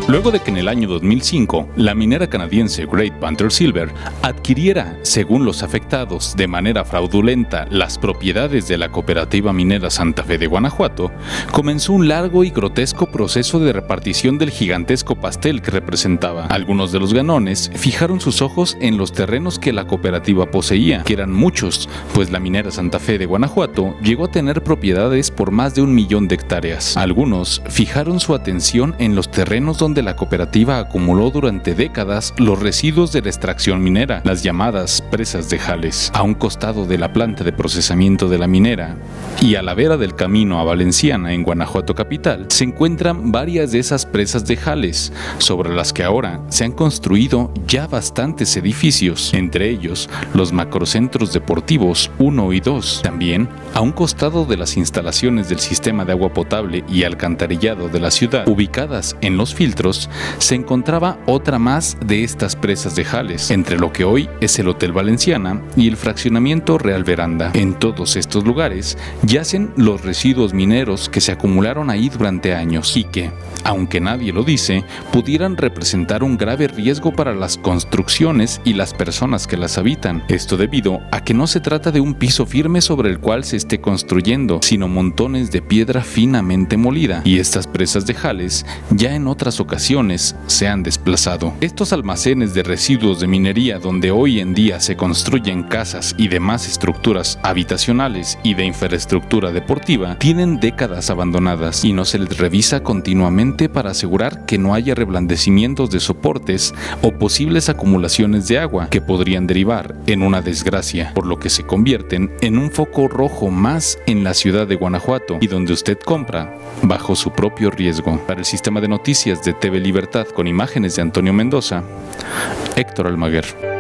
Luego de que en el año 2005 la minera canadiense Great Panther Silver adquiriera, según los afectados, de manera fraudulenta las propiedades de la cooperativa minera Santa Fe de Guanajuato, comenzó un largo y grotesco proceso de repartición del gigantesco pastel que representaba. Algunos de los ganones fijaron sus ojos en los terrenos que la cooperativa poseía, que eran muchos, pues la minera Santa Fe de Guanajuato llegó a tener propiedades por más de 1 millón de hectáreas. Algunos fijaron su atención en los terrenos donde la cooperativa acumuló durante décadas los residuos de la extracción minera, las llamadas presas de Jales. A un costado de la planta de procesamiento de la minera y a la vera del camino a Valenciana en Guanajuato capital se encuentran varias de esas presas de Jales, sobre las que ahora se han construido ya bastantes edificios, entre ellos los macrocentros deportivos 1 y 2. También, a un costado de las instalaciones del sistema de agua potable y alcantarillado de la ciudad, ubicadas en los filtros, se encontraba otra más de estas presas de Jales, entre lo que hoy es el Hotel Valenciana y el fraccionamiento Real Veranda. En todos estos lugares yacen los residuos mineros que se acumularon ahí durante años y que, aunque nadie lo dice, pudieran representar un grave riesgo para las construcciones y las personas que las habitan. Esto debido a que no se trata de un piso firme sobre el cual se esté construyendo, sino montones de piedra finamente molida, y estas presas de Jales ya en otras ocasiones se han desplazado. Estos almacenes de residuos de minería, donde hoy en día se construyen casas y demás estructuras habitacionales y de infraestructura deportiva, tienen décadas abandonadas y no se les revisa continuamente para asegurar que no haya reblandecimientos de soportes o posibles acumulaciones de agua que podrían derivar en una desgracia, por lo que se convierten en un foco rojo más en la ciudad de Guanajuato y donde usted compra bajo su propio riesgo. Para el sistema de noticias de TV Libertad con imágenes de Antonio Mendoza, Héctor Almaguer.